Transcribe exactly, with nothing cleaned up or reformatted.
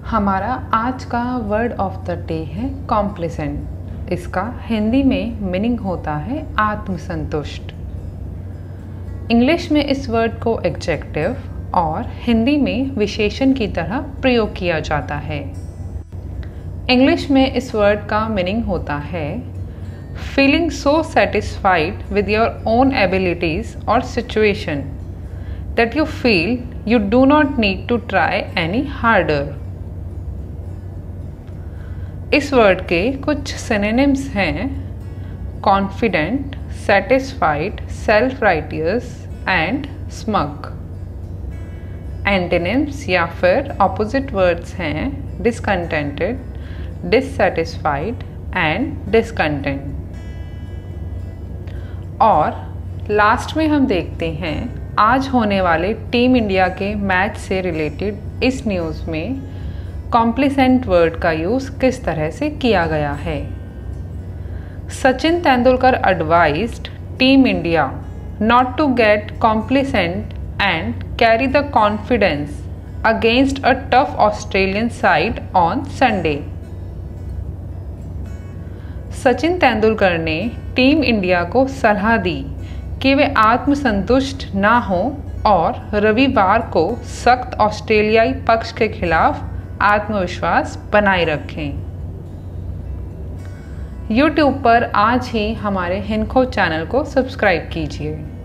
हमारा आज का वर्ड ऑफ द डे है कॉम्प्लिसेंट। इसका हिंदी में मीनिंग होता है आत्मसंतुष्ट। इंग्लिश में इस वर्ड को एडजेक्टिव और हिंदी में विशेषण की तरह प्रयोग किया जाता है। इंग्लिश में इस वर्ड का मीनिंग होता है feeling so satisfied with your own abilities और situation that you feel you do not need to try any harder। इस वर्ड के कुछ सिनोनिम्स हैं confident, satisfied, self righteous and smug. Antonyms या फिर ऑपोजिट वर्ड्स हैं डिसकंटेंटेड, डिससेटिस्फाइड एंड डिसकंटेंट। और last में हम देखते हैं आज होने वाले टीम इंडिया के मैच से रिलेटेड इस न्यूज़ में कॉम्प्लिसेंट वर्ड का यूज़ किस तरह से किया गया है। Sachin Tendulkar advised team India not to get complacent and carry the confidence against a tough Australian side on Sunday. Sachin Tendulkar ने टीम इंडिया को सलाह दी कि वे आत्मसंतुष्ट ना हों और रविवार को सख्त ऑस्ट्रेलियाई पक्ष के खिलाफ आत्मविश्वास बनाए रखें। यूट्यूब पर आज ही हमारे हिनखो चैनल को सब्सक्राइब कीजिए।